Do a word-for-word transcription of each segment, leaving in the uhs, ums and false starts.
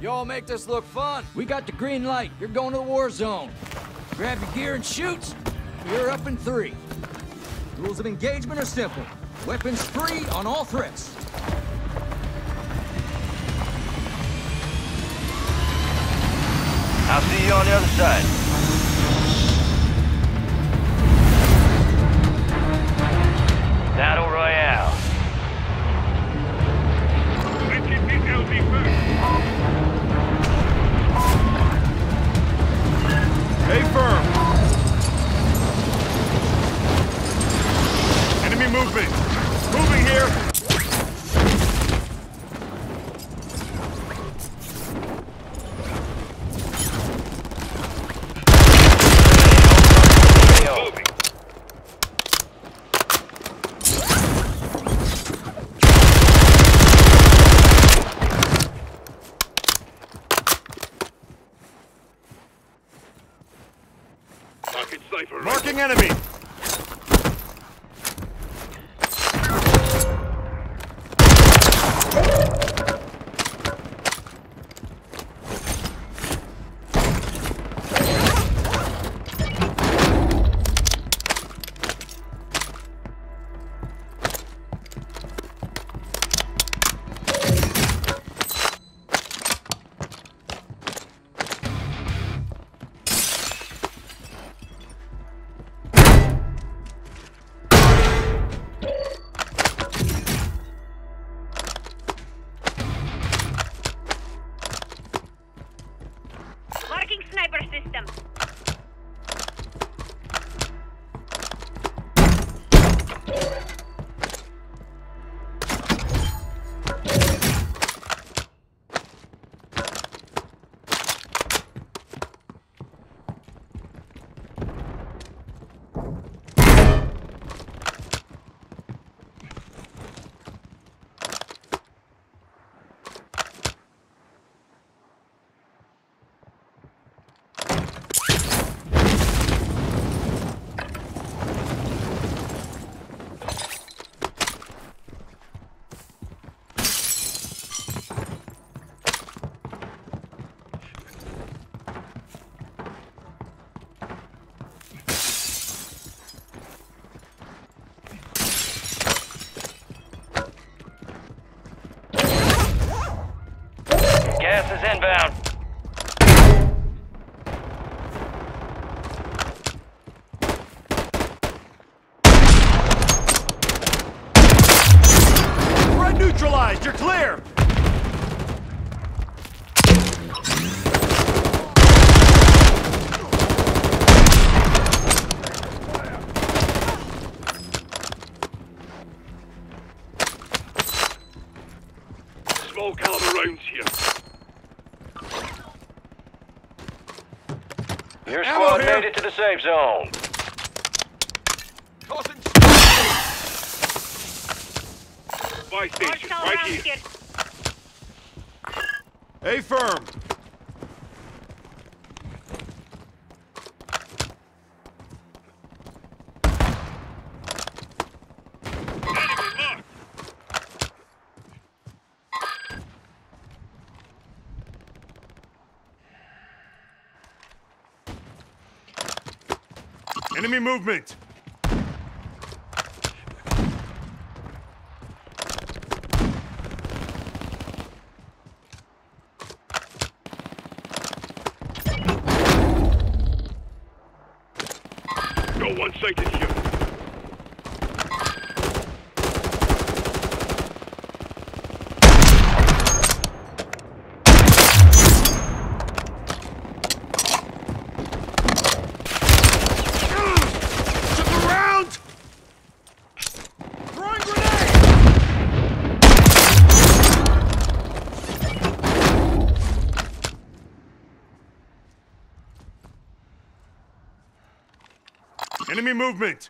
Y'all make this look fun. We got the green light. You're going to the war zone. Grab your gear and shoot. You're up in three. Rules of engagement are simple. Weapons free on all threats. I'll see you on the other side. Battle Royale. Let's get this L Z first. Stay firm. Enemy movement. Moving here. Moving. Marking cipher. Marking enemy. Marking sniper system. Gas is inbound. Threat neutralized. You're clear. Small caliber rounds here. Your Ammo squad here. made it to the safe zone. Buy station, Hostile right rounds here. here. A firm. Enemy movement. Go one sighted here. Took a round! Throwing grenade! Enemy movement!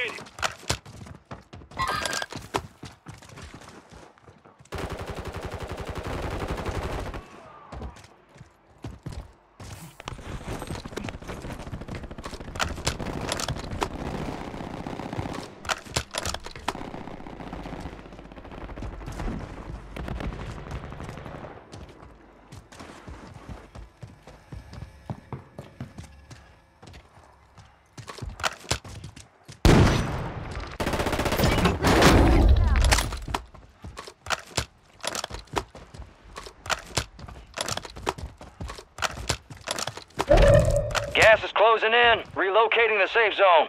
Relocating. Gas is closing in. Relocating the safe zone.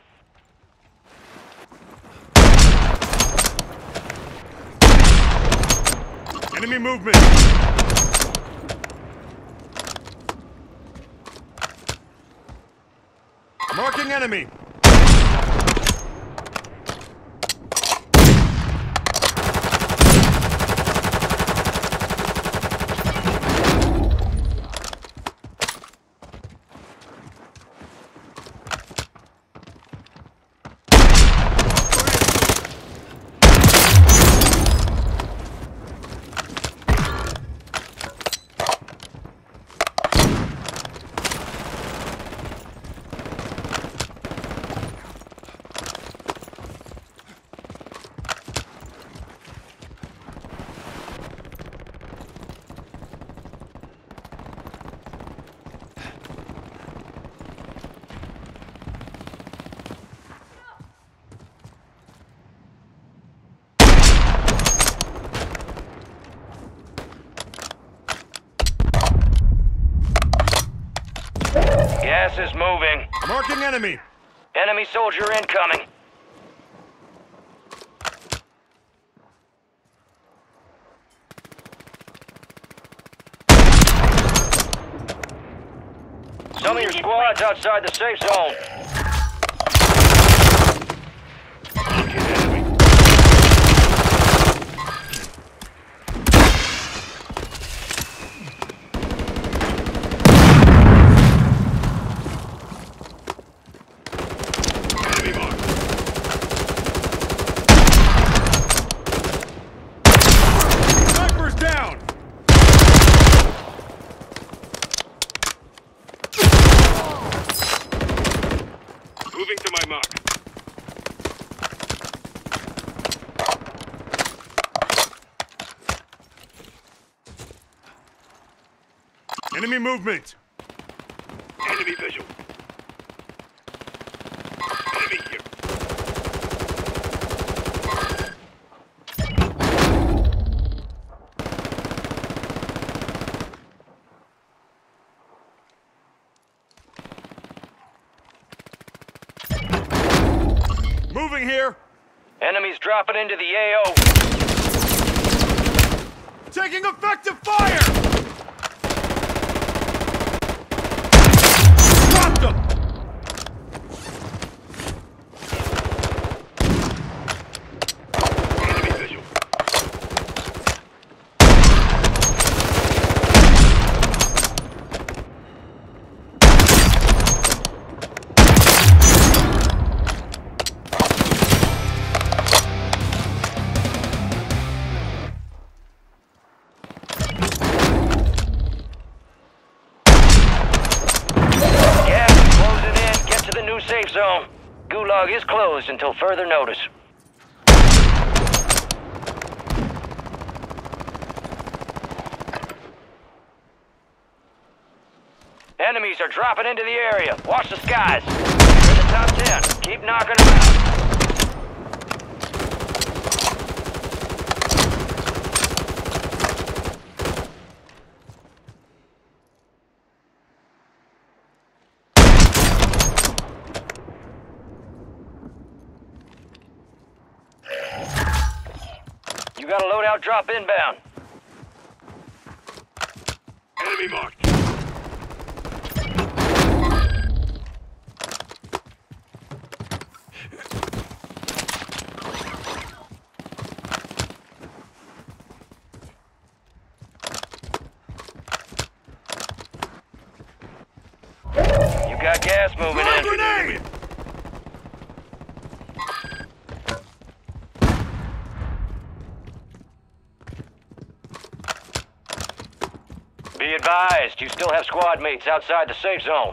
Enemy movement. Marking enemy. Gas is moving. Marking enemy. Enemy soldier incoming. Some of your squad's outside the safe zone. Marking enemy. Enemy marked. Sniper's down. Moving to my mark. Enemy movement. Enemy visual. Enemy here. Moving here. Enemies dropping into the A O. Taking effective fire. Dropped them. Enemy visual. Gas is closing in. Get to the new safe zone. Gulag is closed until further notice. Enemies are dropping into the area. Watch the skies. You're in the top ten. Keep knocking them out. You got a loadout drop inbound. Enemy marked. You got gas moving Throw a in. grenade! Be advised, you still have squad mates outside the safe zone.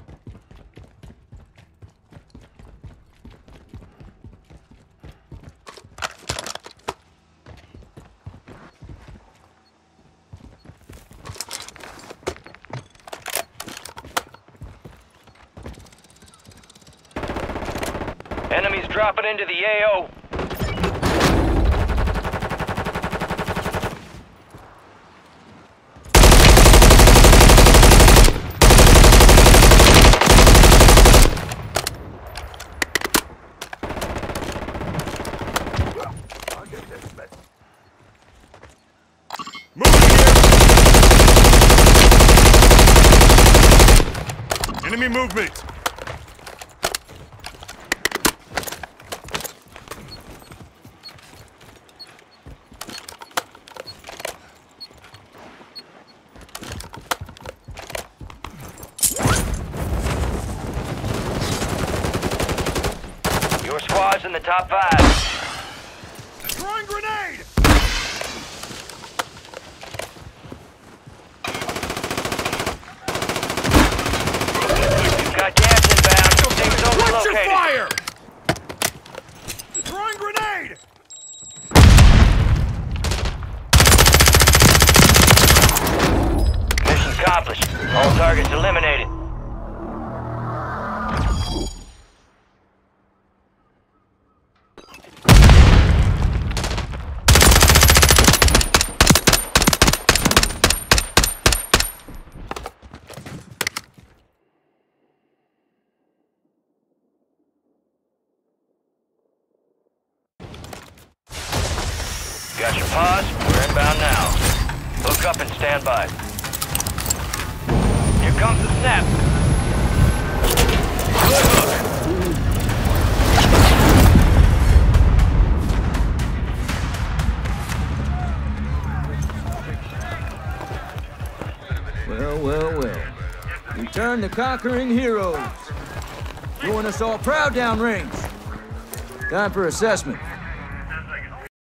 Enemies dropping into the A O. Moving here! Enemy movement! Your squad's in the top five. Throwing grenade! Got gas inbound. Safe zone Watch your located. fire! Throwing grenade! Mission accomplished. All targets eliminated. Got your pause? We're inbound now. Hook up and stand by. Here comes the snap. Good hook. Well, well, well. Return the conquering heroes. Doing us all proud downrange. Time for assessment.